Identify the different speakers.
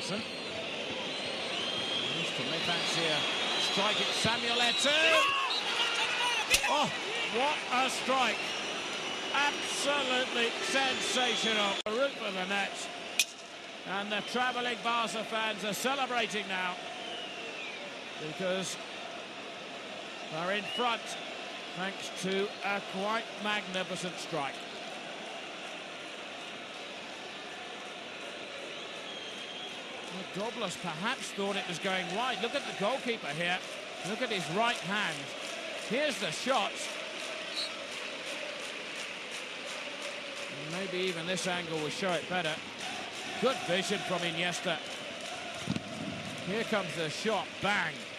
Speaker 1: Barca. May fancy a strike at Samuel Eto'o. Oh, what a strike. Absolutely sensational. A route for the net. And the travelling Barca fans are celebrating now because they're in front thanks to a quite magnificent strike. Well, Douglas perhaps thought it was going wide. Look at the goalkeeper here. Look at his right hand. Here's the shot. Maybe even this angle will show it better. Good vision from Iniesta. Here comes the shot. Bang.